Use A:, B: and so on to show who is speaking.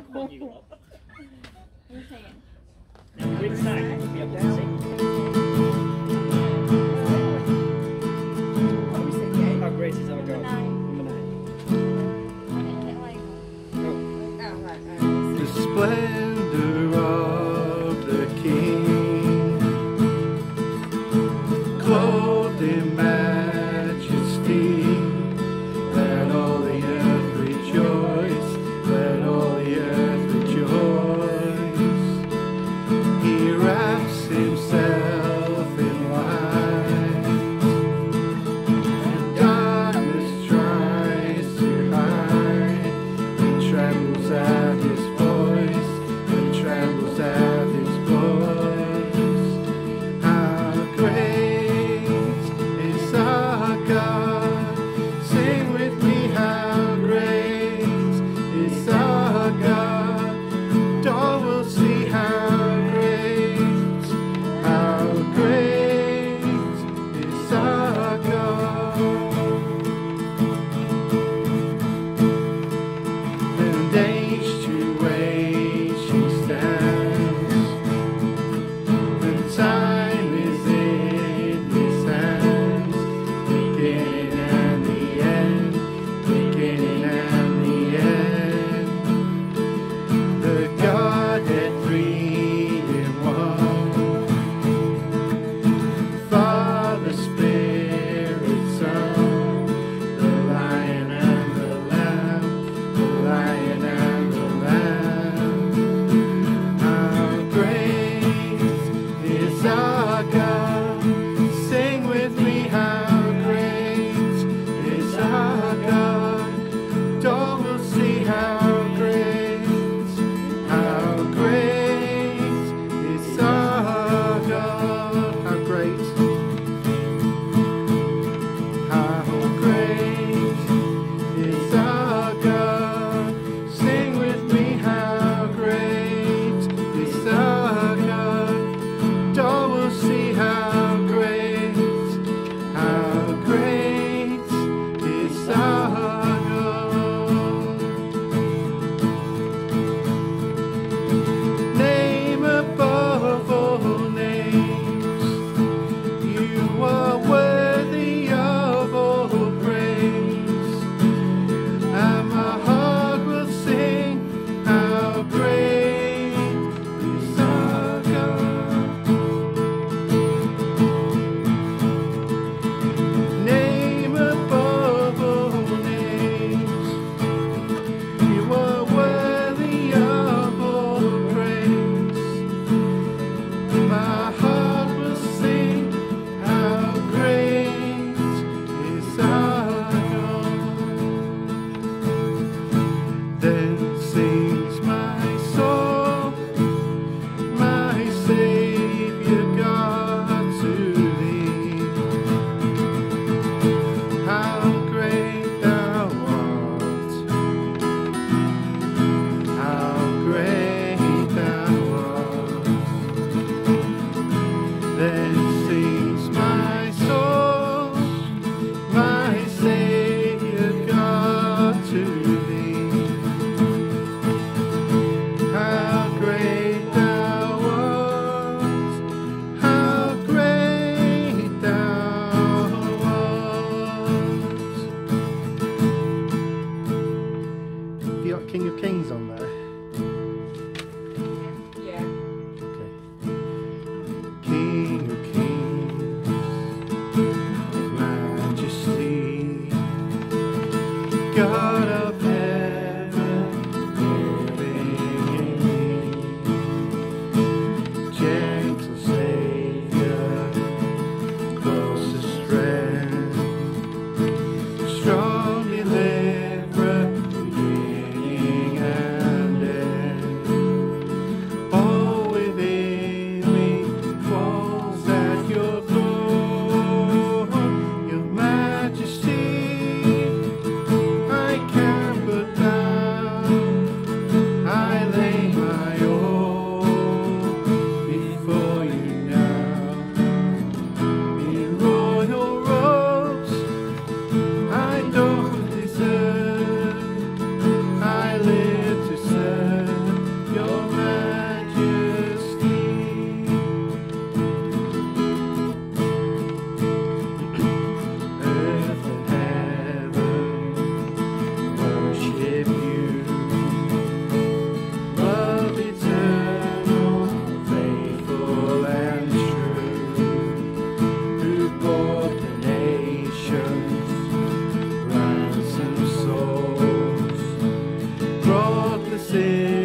A: บอกอยู่ครับ
B: ไม่ใช่
A: วิ่งสายเบียบได้สิ How great is our God? Number 9.
C: The splendor of the King, clothed in majesty, let all the earth rejoice, let all the earth rejoice. He wraps himself in light, and darkness tries to hide, and trembles at his voice, and trembles at his voice. How great is our God? Sing with me, how great is our God? All will see how great is our God. And age to age he stands, and time is in his hands, beginning and the end, beginning and the end. The Godhead three in one, Father, Spirit, Son, the Lion and the Lamb, the Lion and Spirit